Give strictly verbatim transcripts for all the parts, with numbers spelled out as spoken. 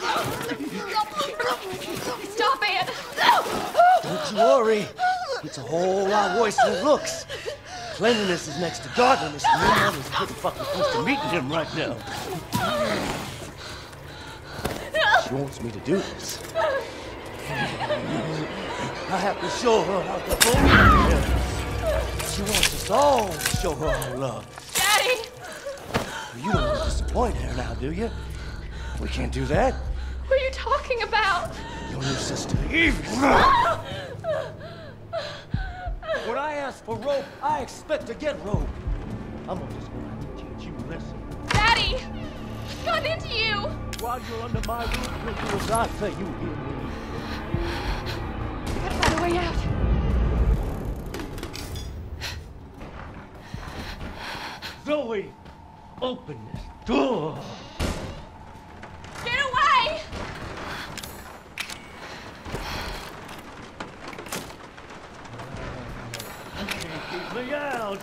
Stop it! Don't you worry. It's a whole lot worse than it looks. Cleanliness is next to godliness, and your mother's pretty fucking close to meeting him right now. She wants me to do this. I have to show her how to hold her. She wants us all to show her our love. Daddy! You don't want to disappoint her now, do you? We can't do that. What are you talking about? Your new sister, Eve. When I ask for rope, I expect to get rope. I'm just going to teach you a lesson. Daddy! What got into you? While you're under my roof, you'll do as I say. You hear me? We gotta find a way out. Zoe, open this door. Get away! You can't keep me out.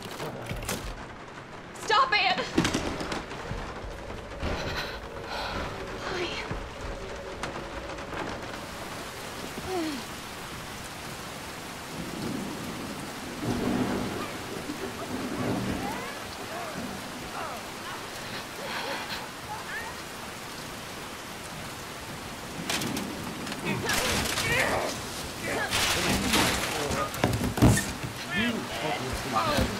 Stop it! Hi. You obviously have